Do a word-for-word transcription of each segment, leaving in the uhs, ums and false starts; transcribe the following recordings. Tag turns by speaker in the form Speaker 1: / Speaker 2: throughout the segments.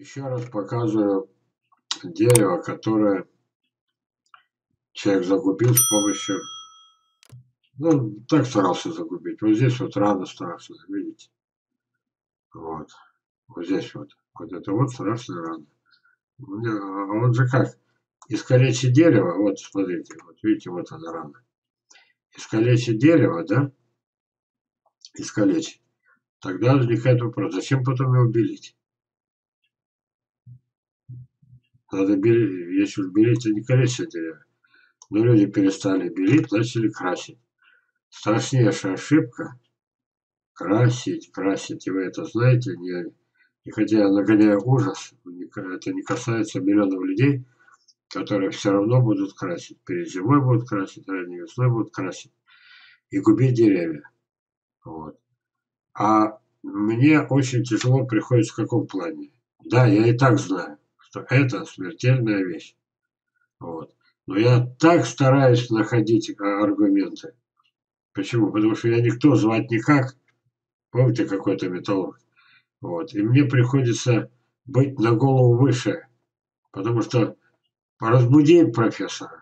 Speaker 1: Еще раз показываю дерево, которое человек загубил с помощью, ну, так старался загубить. Вот здесь вот рана страшная, видите? Вот. Вот здесь вот. Вот это вот страшная рана. У меня, а он же как? Искалечить дерево, вот смотрите, вот видите, вот она рана. Искалечить дерево, да? Искалечить. Тогда возникает вопрос, зачем потом его белить? Надо белить, если уж белить, то не калечить дерево. Но люди перестали белить, начали красить. Страшнейшая ошибка. Красить, красить, и вы это знаете, не, и хотя я нагоняю ужас, это не касается миллионов людей, которые все равно будут красить. Перед зимой будут красить, ранней весной будут красить. И губить деревья. Вот. А мне очень тяжело приходится в каком плане. Да, я и так знаю, что это смертельная вещь. Вот. Но я так стараюсь находить аргументы. Почему? Потому что я никто звать никак. Помните, какой-то металлург? Вот. И мне приходится быть на голову выше, потому что разбуди профессора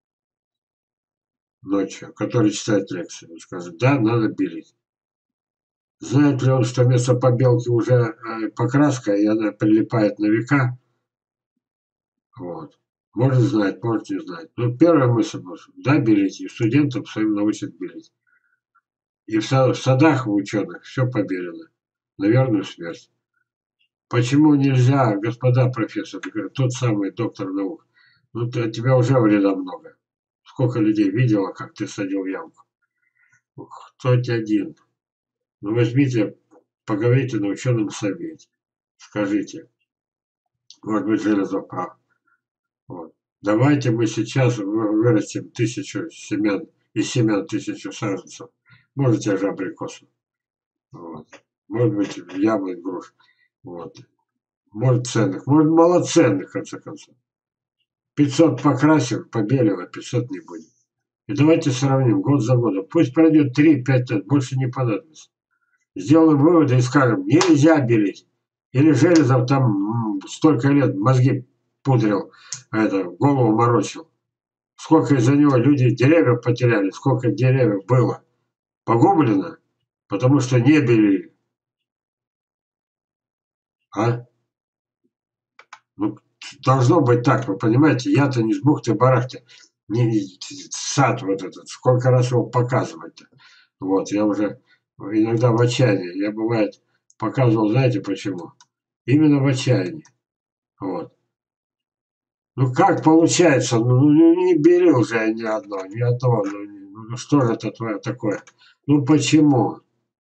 Speaker 1: ночью, который читает лекции, он скажет, да, надо белить. Знает ли он, что вместо побелки уже э, покраска, и она прилипает на века? Вот. Может знать, может не знать. Но первая мысль, да, белить, и студентам своим научат белить. И в садах у ученых все побелено. На верную смерть. Почему нельзя, господа профессоры, тот самый доктор наук, ну ты, от тебя уже вреда много. Сколько людей видела, как ты садил ямку. Хоть один. Ну возьмите, поговорите на ученом совете. Скажите. Может быть, Железов прав. Вот. Давайте мы сейчас вырастим тысячу семян, из семян тысячу саженцев. Может, те же абрикосы. Вот. Может быть, яблок, груш. Вот. Может, ценных. Может, малоценных, в конце концов. пятьсот покрасим, побелим, пятьсот не будет. И давайте сравним год за годом. Пусть пройдет три-пять лет, больше не понадобится. Сделаем выводы и скажем, нельзя белить. Или Железов там столько лет мозги пудрил, это, голову морочил. Сколько из-за него люди деревья потеряли, сколько деревьев было погублено, потому что не белили. А? Ну, должно быть так, вы понимаете, я-то не с бухты-барахты, не сад вот этот, сколько раз его показывать-то. Вот, я уже иногда в отчаянии, я бывает показывал, знаете почему? Именно в отчаянии. Вот. Ну как получается, ну, ну не бери уже ни одно, ни одного, ну, ну что же это твое такое? Ну почему?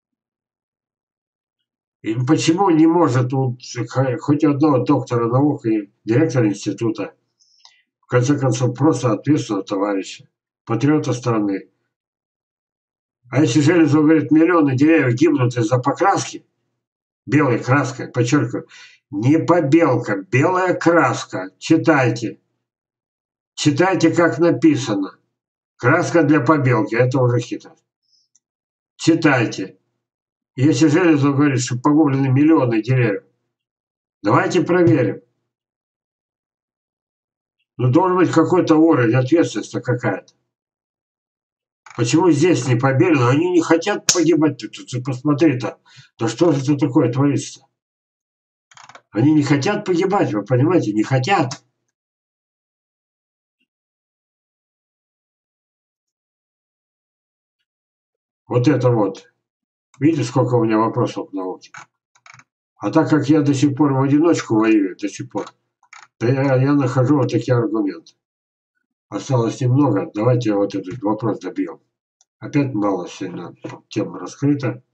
Speaker 1: И почему не может вот, хоть одного доктора наук и директора института, в конце концов, просто ответственного товарища, патриота страны. А если Железов говорит, миллионы деревьев гибнут из-за покраски, белой краской, подчеркиваю, не побелка, белая краска, читайте. Читайте, как написано. Краска для побелки, это уже хитрость. Читайте. Если Железов говорит, что погублены миллионы деревьев, давайте проверим. Ну, должен быть какой-то уровень, ответственность какая-то. Почему здесь не побелено? Они не хотят погибать. Ты, ты, ты посмотри-то. Да что же это такое творится? Они не хотят погибать, вы понимаете? Не хотят. Вот это вот. Видите, сколько у меня вопросов к науке? А так как я до сих пор в одиночку воюю, до сих пор, то я, я нахожу вот такие аргументы. Осталось немного, давайте вот этот вопрос добьем. Опять мало сильно тема раскрыта.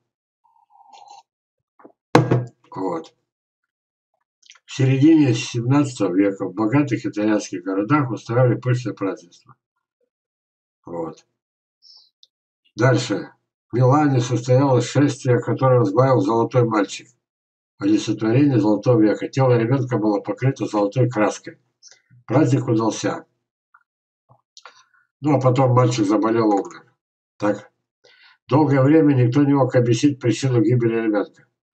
Speaker 1: Вот. В середине семнадцатого века в богатых итальянских городах устраивали пышное празднество. Вот. Дальше. В Милане состоялось шествие, которое возглавил золотой мальчик. Олицетворение золотого века. Тело ребенка было покрыто золотой краской. Праздник удался. Ну, а потом мальчик заболел, умер. Так. Долгое время никто не мог объяснить причину гибели ребенка.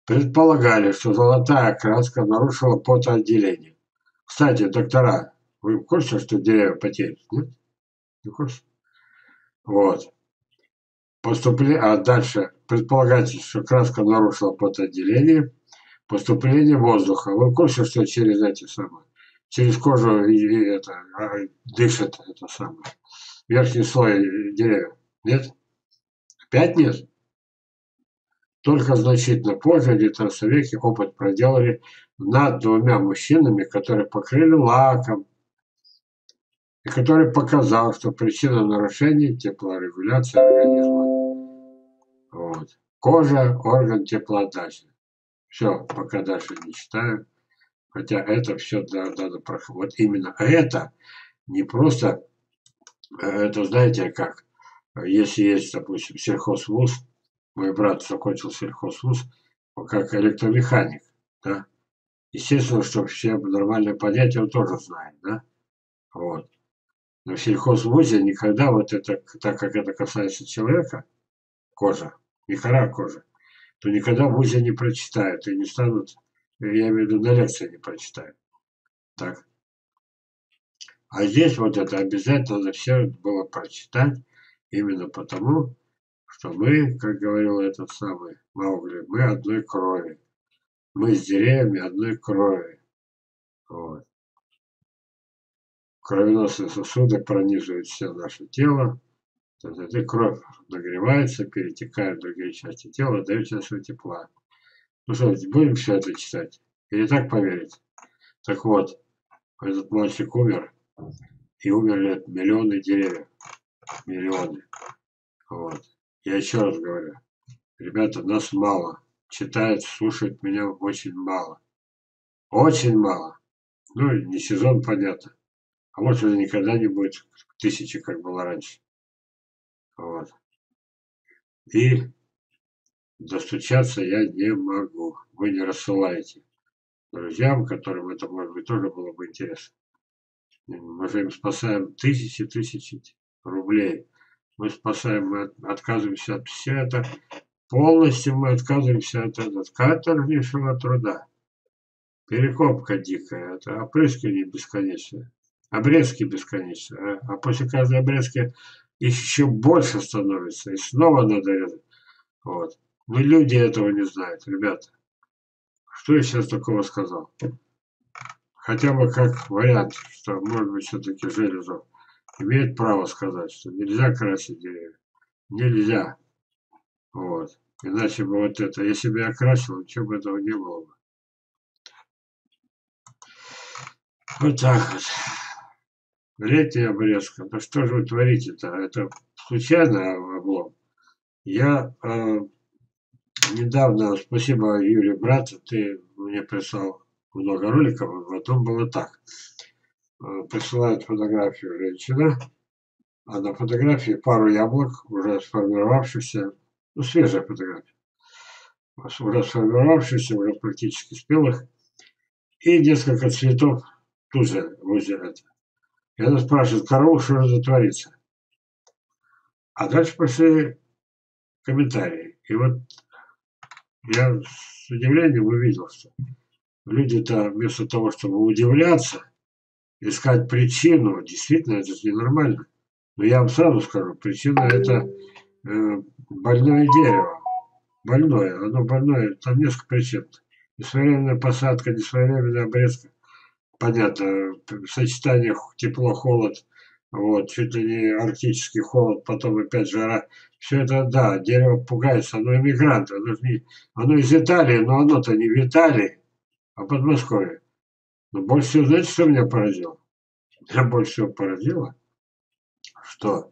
Speaker 1: Предполагали, что золотая краска нарушила потоотделение. Кстати, доктора, вы в курсе, что деревья потеют? Нет? Не в курсе? Вот. Поступление, а дальше предполагается, что краска нарушила потоотделение, поступление воздуха. Вы в курсе, что через эти самые, через кожу и, и это, а, дышит это самое, верхний слой деревьев? Нет? Опять нет? Только значительно позже, в девятнадцатом веке, опыт проделали над двумя мужчинами, которые покрыли лаком, и который показал, что причина нарушения теплорегуляции организма. Вот. Кожа – орган теплоотдачи. Все, пока дальше не читаю. Хотя это все надо проходить. Вот именно это не просто, это знаете как, если есть, допустим, сельхозвуз, мой брат закончил сельхозвуз, как электромеханик, да. Естественно, что все нормальные понятия он тоже знает, да. Вот. Но в сельхозвузе никогда вот это, так как это касается человека, кожа, не кора кожи, то никогда в вузе не прочитают и не станут, я имею в виду, на лекции не прочитают. Так. А здесь вот это обязательно надо все было прочитать, именно потому, что мы, как говорил этот самый Маугли, мы одной крови. Мы с деревьями одной крови. Вот. Кровеносные сосуды пронизывают все наше тело. И кровь нагревается, перетекает в другие части тела, дает чувство тепла. Ну что, будем все это читать? Или так поверить? Так вот, этот мальчик умер, и умерли миллионы деревьев. Миллионы. Вот. Я еще раз говорю, ребята, нас мало. Читают, слушают меня очень мало. Очень мало. Ну, не сезон, понятно. А может, уже никогда не будет тысячи, как было раньше. Вот. И достучаться я не могу. Вы не рассылаете друзьям, которым это, может быть, тоже было бы интересно. Мы же им спасаем тысячи, тысячи рублей. Мы спасаем, мы отказываемся от всего это. Полностью мы отказываемся от этого каторжнейшего труда. Перекопка дикая, это опрыскивание бесконечное. Обрезки бесконечные. А, а после каждой обрезки их еще больше становится. И снова надо резать. Вот. Но люди этого не знают, ребята. Что я сейчас такого сказал? Хотя бы как вариант, что, может быть, все-таки Железов имеет право сказать, что нельзя красить деревья. Нельзя. Вот. Иначе бы вот это, если бы я красил, ничего бы этого не было бы. Вот так вот. Летняя обрезка. Да что же вы творите-то? Это случайно облом. Я э, недавно, спасибо, Юрий, брат, ты мне прислал много роликов, а потом было так. Э, присылает фотографию женщина, а на фотографии пару яблок, уже сформировавшихся, ну, свежая фотография, уже сформировавшихся, уже практически спелых, и несколько цветов тут же возле этого. И она спрашивает, корова, что же творится? А дальше пошли комментарии. И вот я с удивлением увидел, что люди-то вместо того, чтобы удивляться, искать причину, действительно, это же ненормально. Но я вам сразу скажу, причина это э, больное дерево. Больное, оно больное, там несколько причин. Несвоевременная посадка, несвоевременная обрезка. Понятно, сочетание тепло-холод, вот, чуть ли не арктический холод, потом опять жара. Все это, да, дерево пугается, оно иммигрант, оно, не, оно из Италии, но оно-то не в Италии, а в Подмосковье. Но больше всего, знаете, что меня поразило? Меня больше всего поразило, что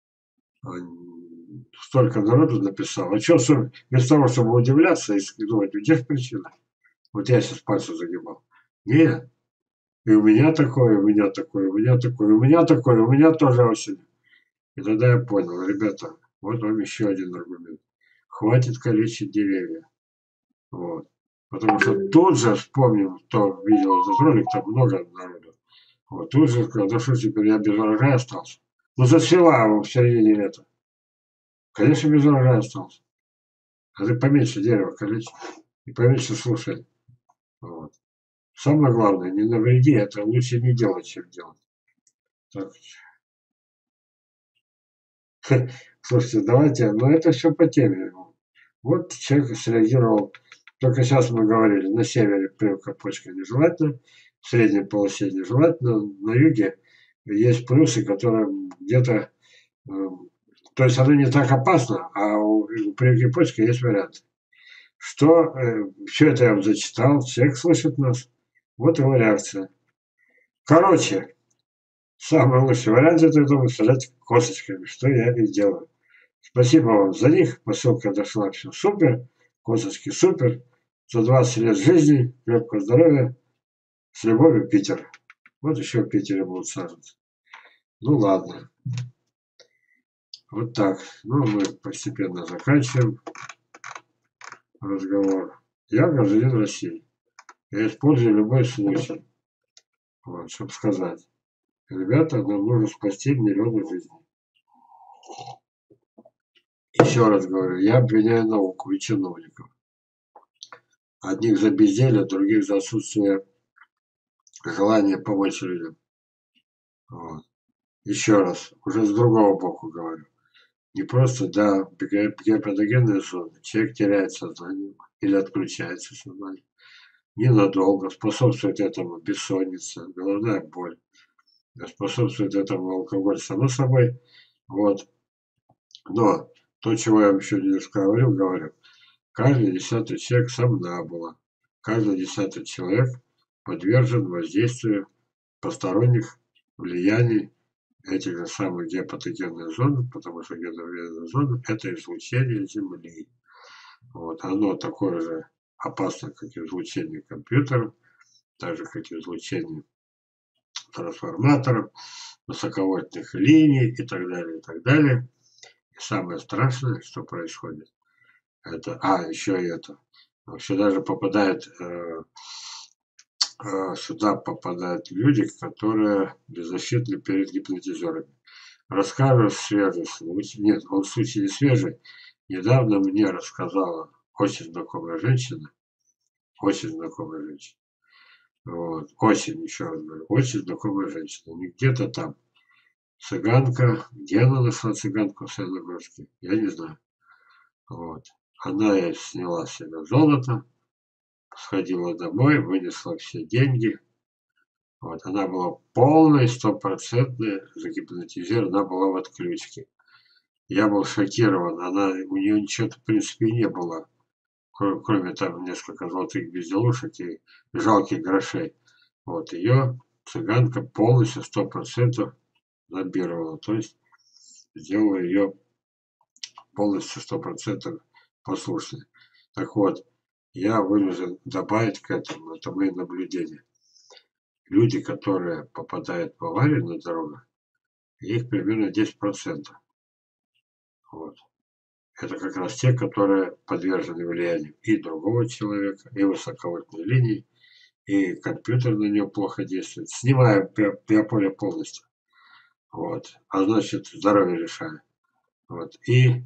Speaker 1: столько народу написало. А что, вместо того, чтобы удивляться и думать, где же причина? Вот я сейчас пальцем загибал. Нет. И у меня такое, у меня такое, у меня такое, у меня такое, у меня тоже осень. И тогда я понял, ребята, вот вам еще один аргумент. Хватит калечить деревья. Вот. Потому что тут же вспомнил, кто видел этот ролик, там много народу. Вот тут же сказал, да что теперь я без урожая остался. Ну зацвела его в середине лета. Конечно, без урожая остался. А ты поменьше дерева калечь. и поменьше слушай. Вот. Самое главное, не навреди, это лучше не делать, чем делать. Так. Слушайте, давайте, но это все по теме. Вот человек среагировал. Только сейчас мы говорили, на севере прививка почки нежелательна, в средней полосе нежелательно, на юге есть плюсы, которые где-то, э, то есть оно не так опасно, а у, у прививки почки есть варианты. Что, э, все это я вам зачитал, человек слышит нас, вот его реакция. Короче, самый лучший вариант это дома сажать косточками, что я и делаю. Спасибо вам за них, посылка дошла, все супер, косточки супер, за двадцать лет жизни, крепкого здоровья, с любовью, Питер. Вот еще в Питере будут сажать. Ну ладно, вот так. Ну, мы постепенно заканчиваем разговор. Я гражданин России. Я использую любой случай, вот, чтобы сказать. Ребята, нам нужно спасти миллионы жизней. Еще раз говорю, я обвиняю науку и чиновников. Одних за безделье, других за отсутствие желания помочь людям. Вот. Еще раз, уже с другого боку говорю. Не просто, да, гипотогенная зона. Человек теряет сознание или отключается сознание. Ненадолго. Способствует этому бессонница, головная боль. Способствует этому алкоголь, само собой. Вот. Но то, чего я вам еще не говорил, говорю. Каждый десятый человек сомнамбула. Каждый десятый человек подвержен воздействию посторонних влияний этих же самых геопатогенных зон, потому что геопатогенная зона – это излучение Земли. Вот. Оно такое же опасно, как излучение компьютеров, так же, как излучение трансформаторов, высоковольтных линий и так далее, и так далее. И самое страшное, что происходит, это, а, еще и это, сюда же попадает, э, э, сюда попадают люди, которые беззащитны перед гипнотизерами. Расскажу свежий случай, нет, он случай не свежий, недавно мне рассказала очень знакомая женщина, очень знакомая женщина, вот, очень, еще раз говорю, очень знакомая женщина, не где-то там, цыганка, где она нашла цыганку в Саяногорске, я не знаю, вот, она ей сняла с себя золото, сходила домой, вынесла все деньги, вот, она была полная, стопроцентная загипнотизирована, она была в отключке. Я был шокирован, она, у нее ничего в принципе и не было, кроме там несколько золотых безделушек и жалких грошей. Вот, ее цыганка полностью, сто процентов лоббировала, то есть сделала ее полностью, сто процентов послушной. Так вот, я вынужден добавить к этому, это мои наблюдения. Люди, которые попадают в аварию на дорогах, их примерно десять процентов. Вот. Это как раз те, которые подвержены влиянию и другого человека, и высоковольтной линии, и компьютер на нее плохо действует. Снимаю биополе полностью. Вот. А значит, здоровье лишаю. Вот. И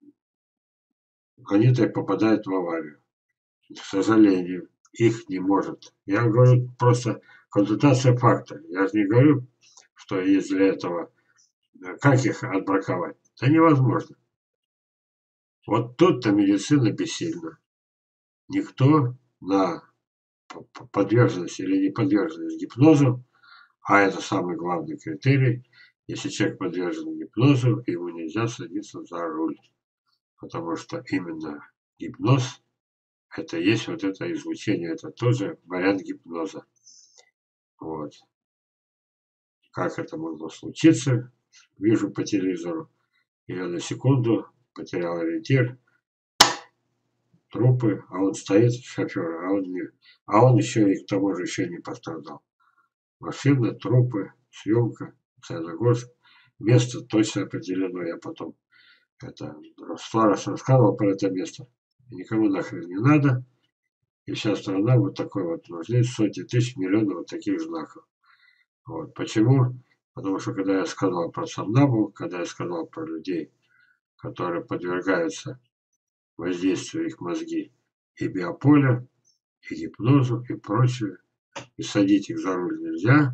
Speaker 1: они-то и попадают в аварию. К сожалению, их не может. Я говорю просто консультация факта. Я же не говорю, что есть для этого. Как их отбраковать? Да невозможно. Вот тут-то медицина бессильна. Никто на подверженность или неподверженность гипнозу, а это самый главный критерий. Если человек подвержен гипнозу, ему нельзя садиться за руль, потому что именно гипноз – это есть вот это излучение, это тоже вариант гипноза. Вот. Как это могло случиться, вижу по телевизору, я на секунду потерял ориентир, трупы, а он стоит, шофер, а он, не, а он еще и к тому же еще не пострадал. Машина, трупы, съемка, Саяногорск. Место точно определено. Я потом это сто раз рассказывал про это место. И никому нахрен не надо. И вся страна вот такой вот нужны сотни тысяч, миллионов вот таких знаков. Вот. Почему? Потому что когда я сказал про сомнамбул, когда я сказал про людей, которые подвергаются воздействию их мозги, и биополя, и гипнозу, и прочее. И садить их за руль нельзя.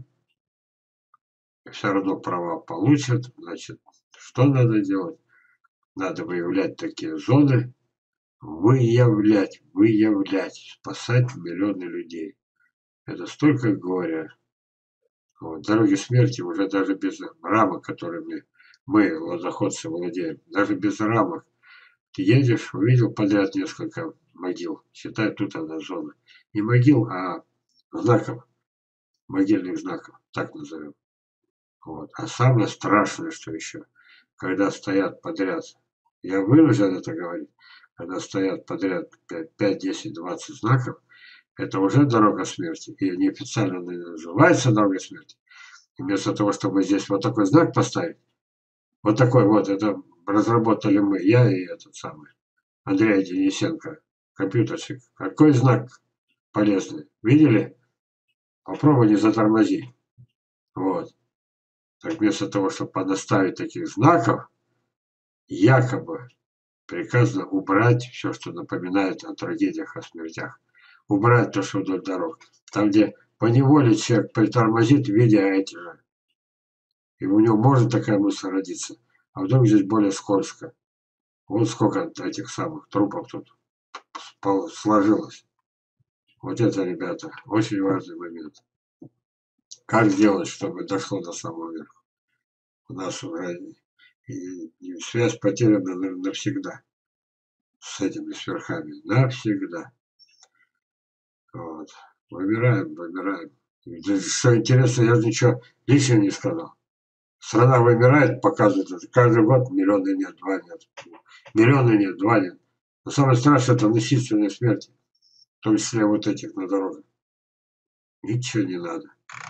Speaker 1: Все равно права получат. Значит, что надо делать? Надо выявлять такие зоны. Выявлять, выявлять. Спасать миллионы людей. Это столько горя. Вот. Дороги смерти уже даже без рамок, которыми мы, лозоходцы, владеем. Даже без рамок. Ты едешь, увидел подряд несколько могил. Считай, тут одна зона. Не могил, а знаков. Могильных знаков. Так назовем. Вот. А самое страшное, что еще, когда стоят подряд, я вынужден это говорить, когда стоят подряд пять, десять, двадцать знаков, это уже дорога смерти. И неофициально называется дорога смерти. И вместо того, чтобы здесь вот такой знак поставить, вот такой вот, это разработали мы, я и этот самый, Андрей Денисенко, компьютерщик. Какой знак полезный? Видели? Попробуй не затормози. Вот. Так вместо того, чтобы понаставить таких знаков, якобы приказано убрать все, что напоминает о трагедиях, о смертях. Убрать то, что вдоль дорог. Там, где поневоле человек притормозит, видя эти же. И у него может такая мысль родиться. А вдруг здесь более скользко. Вот сколько этих самых трупов тут сложилось. Вот это, ребята, очень важный момент. Как сделать, чтобы дошло до самого верха? У нас уже и, и связь потеряна навсегда с этими сверхами. Навсегда. Вот. Выбираем, выбираем. Что интересно, я же ничего лишнего не сказал. Страна вымирает, показывает, каждый год миллионы нет, два нет. Миллионы нет, два нет. Но самое страшное, это насильственные смерти. В том числе вот этих на дорогах. Ничего не надо.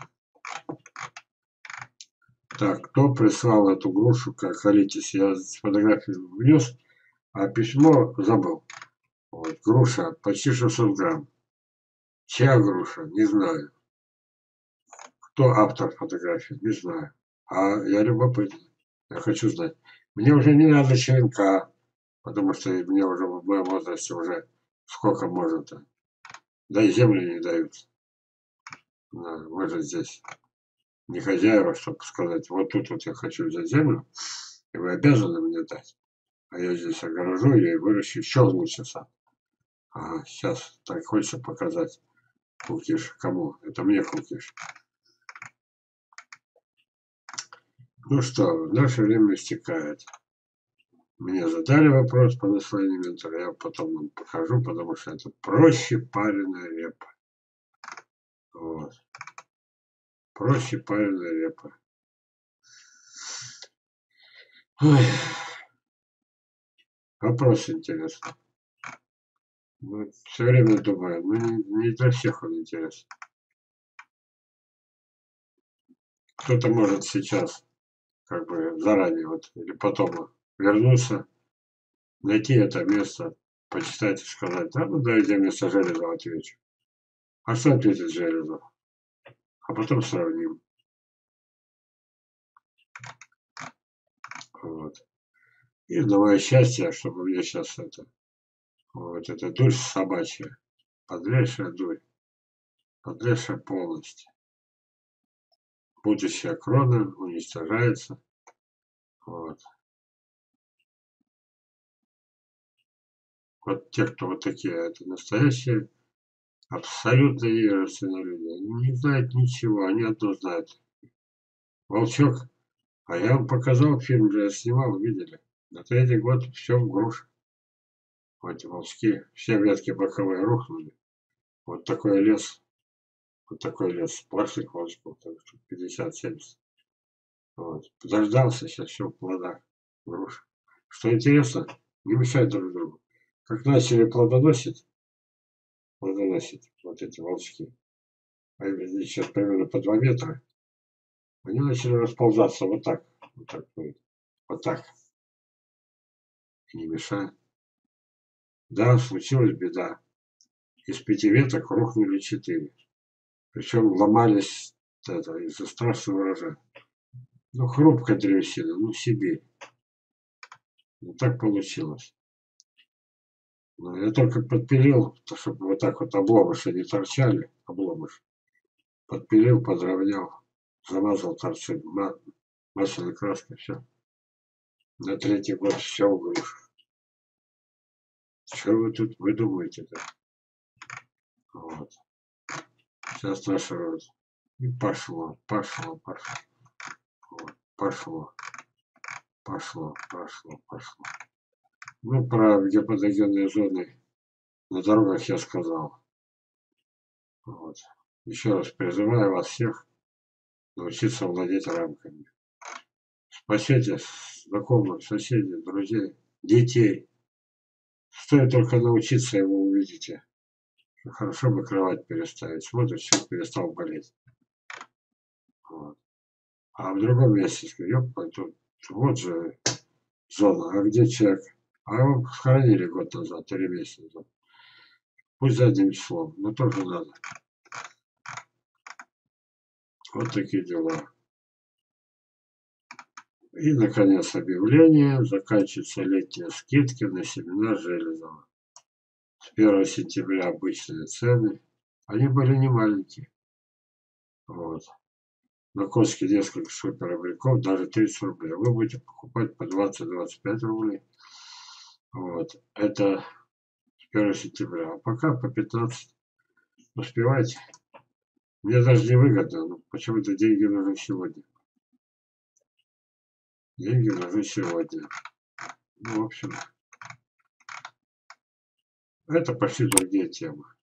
Speaker 1: Так, кто прислал эту грушу, как хотите, я фотографию внес, а письмо забыл. Вот, груша, почти шестьсот грамм. Чья груша? Не знаю. Кто автор фотографии? Не знаю. А я любопытный. Я хочу знать. Мне уже не надо ЧНК, потому что мне уже в моем возрасте уже сколько можно-то. Да и землю не дают. Да, мы же здесь не хозяева, чтобы сказать, вот тут вот я хочу взять землю, и вы обязаны мне дать. А я здесь огорожу ее и выращу еще лучше сам. Ага, сейчас так хочется показать кукиш. Кому? Это мне кукиш. Ну что, наше время истекает. Мне задали вопрос по наслоению ментора, я потом вам покажу, потому что это проще пареная репа. Вот. Проще пареная репа. Ой. Вопрос интересный. Ну, все время думаю, ну не, не для всех он интересен. Кто-то может сейчас, как бы заранее, вот, или потом вернуться, найти это место, почитать и сказать, да, ну да, я вместо Железова отвечу. А что ответит Железов? А потом сравним. Вот. И давай счастья, чтобы мне сейчас это, вот эта дурь собачья, подлейшая дурь, подлейшая полностью. Будущая крона уничтожается. Вот. Вот те, кто вот такие, это настоящие, абсолютно невежественные люди. Они не знают ничего, они одно знают. Волчок, а я вам показал фильм, же я снимал, видели. На третий год все в груш. Вот эти волчки, все ветки боковые рухнули. Вот такой лес, вот такой лес сплошных волчков, так что пятьдесят-семьдесят. Вот. Дождался, сейчас все в плодах, груш. Что интересно, не мешают друг другу. Как начали плодоносить, плодоносить вот эти волчки, а они сейчас примерно по два метра, они начали расползаться вот так, вот так, вот так, и не мешают. Да, случилась беда. Из пяти веток рухнули четыре. Причем ломались это, из-за страшного урожая. Ну, хрупкая древесина, ну, Сибирь. Ну, так получилось. Ну, я только подпилил, чтобы вот так вот обломыши не торчали, обломыш. Подпилил, подровнял, замазал торцы ма масляной краской, все. На третий год все в грушу. Что вы тут выдумываете-то? Вот. Сейчас спрашивают. И пошло, пошло, пошло. Вот. Пошло, пошло, пошло, пошло. Ну, про гипотогенные зоны на дорогах я сказал. Вот. Еще раз призываю вас всех научиться владеть рамками. Спасите знакомых, соседей, друзей, детей. Стоит только научиться, и вы увидите. Хорошо бы кровать переставить. Смотришь, все, перестал болеть. Вот. А в другом месте скажу, тут вот же зона, а где человек? А его схоронили год назад, три месяца назад. Пусть задним числом, но тоже надо. Вот такие дела. И, наконец, объявление. Заканчиваются летние скидки на семена Железова. С первого сентября обычные цены. Они были не маленькие. Вот. На Коске несколько суперобреков, даже тридцать рублей. Вы будете покупать по двадцать-двадцать пять рублей. Вот. Это с первого сентября. А пока по пятнадцать. Успевайте. Мне даже не выгодно, но почему-то деньги нужны сегодня. Деньги нужны сегодня. Ну, в общем, это почти другие темы.